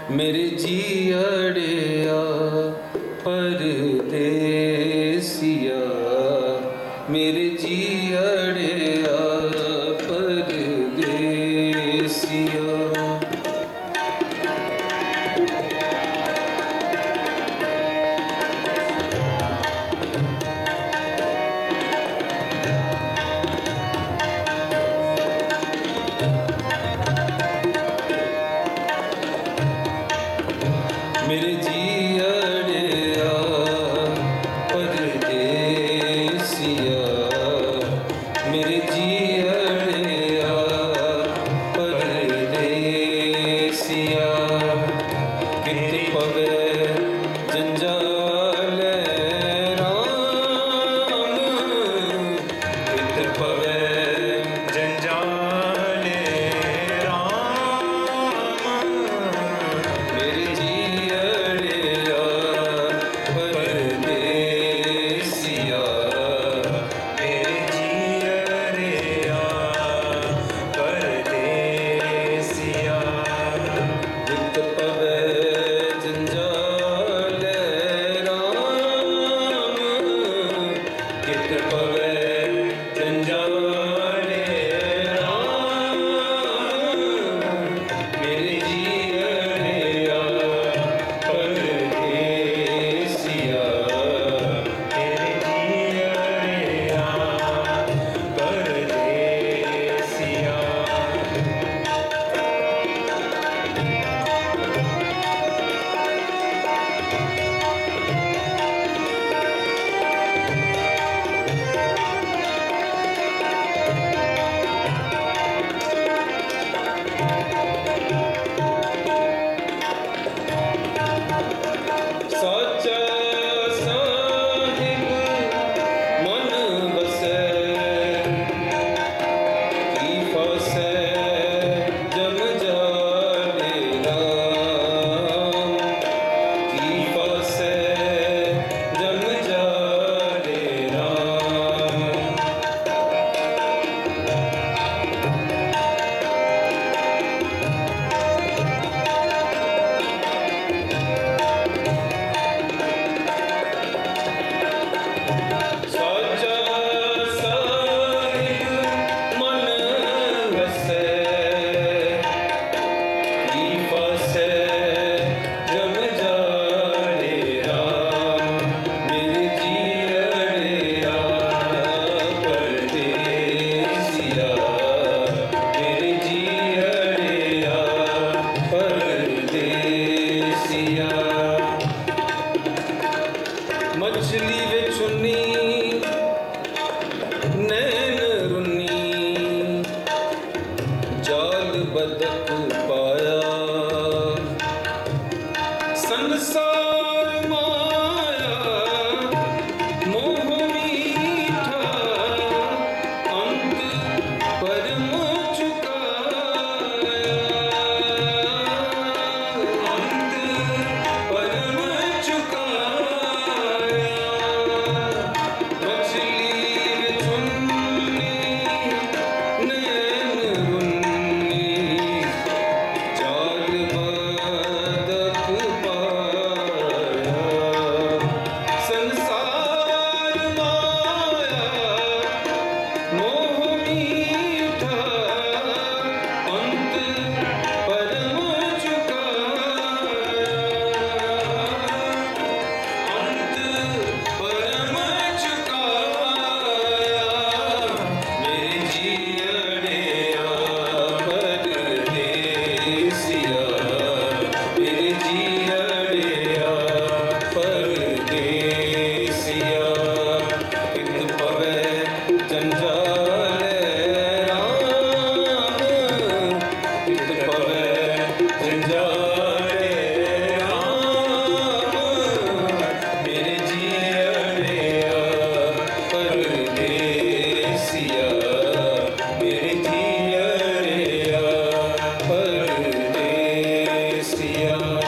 मेरे जियड़िया परदेसिया, मेरे जियड़िया परदेसिया। मेरे जियड़िया परदेसिया, मेरे जियड़िया परदेसिया। कित पवे जंजाल राम, कित पवे जंजाल राम। मेरे जियड़िया परदेसिया, मेरे जियड़िया परदेसिया। कित पवे जंजाल राम, कित पवे जंजाल राम। मेरे जियड़िया परदेसिया, मेरे जियड़िया परदेसिया। साचा साहिब मन बसै, की फासै जम जाले राम, की फासै जम जाले राम। साचा साहिब मन बसै, की फासै जम जाले राम। मेरे जियड़िया परदेसिया, मेरे जियड़िया परदेसिया। मछली विच उन्नी नैन रुन्नी, जाल बदक पाया। संसार माया मोह मीठा, अंत परम चुकाया। अंत परम चुकाया। मछली विच उन्नी नैन रुन्नी, जाल बदक पाया। संसार माया मोह मीठा, अंत परम चुकाया। अंत परम चुकाया। मेरे जियड़िया परदेसिया, मेरे जियड़िया परदेसिया। कित पवे जंजाल राम, कित पवे जंजाल राम। मेरे जियड़िया परदेसिया, मेरे जियड़िया परदेसिया।